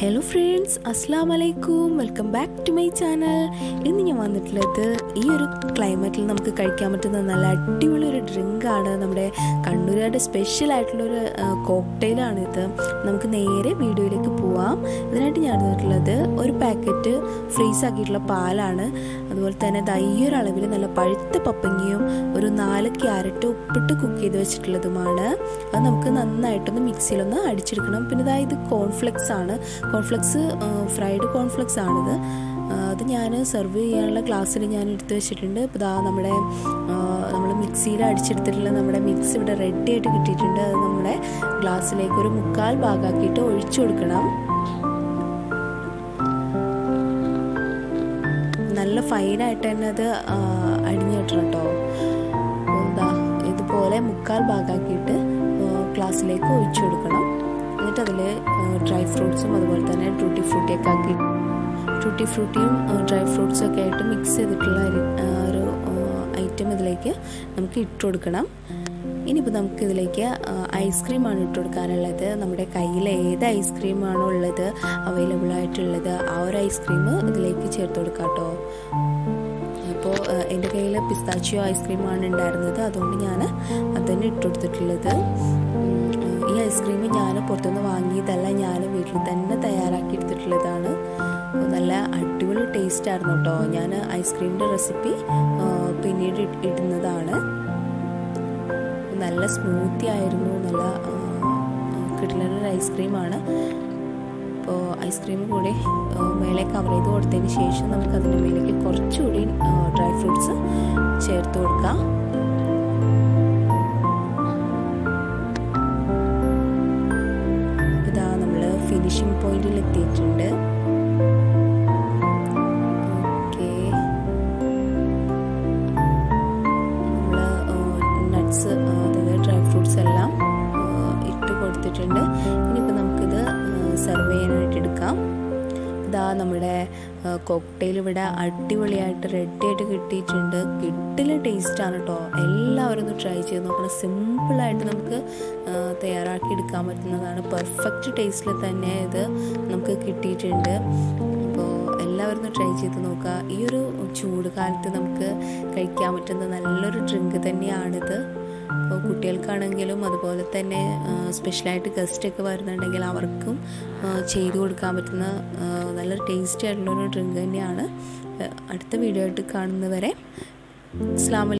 Hello friends, അസ്സലാമു അലൈക്കും. Welcome back to my channel. ഇന്ന് ഞാൻ വന്നിട്ടുള്ളത് ഈ ഒരു ക്ലൈമറ്റിൽ നമുക്ക് കഴിക്കാൻ പറ്റുന്ന നല്ല അടിപൊളി ഒരു ഡ്രിങ്കാണ്. നമ്മുടെ കണ്ണൂരുകാരുടെ സ്പെഷ്യൽ ആയിട്ടുള്ളൊരു കോക്ടെയിലാണിത്. നമുക്ക് നേരെ വീഡിയോയിലേക്ക് പോവാം. ഇതിനായിട്ട് ഞാൻ എടുത്തിട്ടുള്ളത് ഒരു പാക്കറ്റ് ഫ്രീസ് ആക്കിയിട്ടുള്ള പാലാണ്. അതുപോലെ തന്നെ ഈ ഒരു അളവിൽ നല്ല പഴുത്ത പപ്പങ്ങയും ഒരു 4 ക്യാരറ്റ് ഉപ്പിട്ട് കുക്ക് ചെയ്ത് വെച്ചിട്ടുള്ളതുമാണ്. അത് നമുക്ക് നന്നായിട്ടൊന്ന് മിക്സിയിലൊന്ന് അടിച്ചെടുക്കണം. പിന്നെ ഇത് കോൺഫ്ലെക്സ് ആണ്. കോൺഫ്ലെക്സ് ഫ്രൈഡ് കോൺഫ്ലെക്സ് ആണിത്. അത് ഞാൻ സെർവ് ചെയ്യാനുള്ള ഗ്ലാസ്സിൽ ഞാൻ എടുത്ത് വെച്ചിട്ടുണ്ട്. ഇപ്പോൾ നമ്മൾ മിക്സിയിൽ അടിച്ചെടുത്തിട്ടുള്ള നമ്മുടെ മിക്സ് ഇവിടെ റെഡി ആയിട്ട് കിട്ടിയിട്ടുണ്ട്. അത് നമ്മുടെ ഗ്ലാസ്സിലേക്ക് ഒരു 1/4 ഭാഗമാക്കിയിട്ട് ഒഴിച്ചു കൊടുക്കണം. നല്ല ഫൈനായിട്ട് തന്നെ അത് അടിഞ്ഞു കിട്ടണം കേട്ടോ. ഇതുപോലെ 1/4 ഭാഗമാക്കിയിട്ട് ഗ്ലാസ്സിലേക്ക് ഒഴിച്ചു കൊടുക്കണം. എന്നിട്ട് അതിൽ ഡ്രൈ ഫ്രൂട്ട്സും അതുപോലെ തന്നെ ടൂട്ടി ഫ്രൂട്ടിയൊക്കെ ആക്കി ടൂട്ടി ഫ്രൂട്ടിയും ഡ്രൈ ഫ്രൂട്ട്സും ഒക്കെ ആയിട്ട് മിക്സ് ചെയ്തിട്ടുള്ള ഒരു ഐറ്റം ഇതിലേക്ക് നമുക്ക് ഇട്ട് കൊടുക്കണം. ഇനിയിപ്പോൾ നമുക്ക് ഇതിലേക്ക് ഐസ്ക്രീമാണ് ഇട്ട് കൊടുക്കാനുള്ളത്. നമ്മുടെ കയ്യിൽ ഏത് ഐസ്ക്രീമാണോ ഉള്ളത് അവൈലബിൾ ആയിട്ടുള്ളത് ആ ഒരു ഐസ്ക്രീം ഇതിലേക്ക് ചേർത്ത് കൊടുക്കാം കേട്ടോ. അപ്പോൾ എൻ്റെ കയ്യിൽ പിസ്താച്ചിയോ ഐസ്ക്രീമാണ് ഉണ്ടായിരുന്നത്, അതുകൊണ്ട് ഞാൻ അതുതന്നെ ഇട്ട് കൊടുത്തിട്ടുള്ളത്. ഈ ഐസ്ക്രീം ഞാൻ പുറത്തുനിന്ന് വാങ്ങിയതല്ല, ഞാൻ വീട്ടിൽ തന്നെ തയ്യാറാക്കി എടുത്തിട്ടുള്ളതാണ്. നല്ല അടിപൊളി ടേസ്റ്റ് ആയിരുന്നു കേട്ടോ. ഞാൻ ഐസ്ക്രീമിൻ്റെ റെസിപ്പി പിന്നീട് ഇടുന്നതാണ്. നല്ല സ്മൂത്തി ആയിരുന്നു, നല്ല കിട്ടുന്നൊരു ഐസ്ക്രീമാണ്. അപ്പോൾ ഐസ്ക്രീം കൂടി മേലെ കവർ ചെയ്ത് കൊടുത്തതിന് ശേഷം നമുക്ക് അതിൻ്റെ മേലേക്ക് കുറച്ചുകൂടി ഡ്രൈ ഫ്രൂട്ട്സ് ചേർത്ത് കൊടുക്കാം. ഇതാ നമ്മൾ ഫിനിഷിംഗ് പോയിന്റിൽ എത്തിയിട്ടുണ്ട്. ഓക്കെ, നമ്മൾ നട്ട്സ് അതായത് ഡ്രൈ ഫ്രൂട്ട്സ് എല്ലാം ഇട്ട് കൊടുത്തിട്ടുണ്ട്. ഇനിയിപ്പോൾ നമുക്കിത് സെർവ് ചെയ്യാനായിട്ട് എടുക്കാം. നമ്മുടെ കോക്ടെയിൽ ഇവിടെ അടിപൊളിയായിട്ട് റെഡിയായിട്ട് കിട്ടിയിട്ടുണ്ട്. കിട്ടില്ല ടേസ്റ്റാണ് കേട്ടോ. എല്ലാവരും ഒന്ന് ട്രൈ ചെയ്ത് നോക്കണം. സിമ്പിളായിട്ട് നമുക്ക് തയ്യാറാക്കി എടുക്കാൻ പറ്റുന്നതാണ്. പെർഫെക്റ്റ് ടേസ്റ്റിൽ തന്നെ ഇത് നമുക്ക് കിട്ടിയിട്ടുണ്ട്. അപ്പോൾ എല്ലാവരും ഒന്ന് ട്രൈ ചെയ്ത് നോക്കുക. ഈ ഒരു ചൂട് കാലത്ത് നമുക്ക് കഴിക്കാൻ പറ്റുന്ന നല്ലൊരു ഡ്രിങ്ക് തന്നെയാണിത്. അപ്പോൾ കുട്ടികൾക്കാണെങ്കിലും അതുപോലെ തന്നെ സ്പെഷ്യലായിട്ട് ഗസ്റ്റൊക്കെ വരുന്നുണ്ടെങ്കിൽ അവർക്കും ചെയ്തു കൊടുക്കാൻ പറ്റുന്ന നല്ലൊരു ടേസ്റ്റി ആയിട്ടുള്ളൊരു ഡ്രിങ്ക് തന്നെയാണ്. അടുത്ത വീഡിയോ ആയിട്ട് കാണുന്നവരെ അസ്സലാമു അലൈക്കും.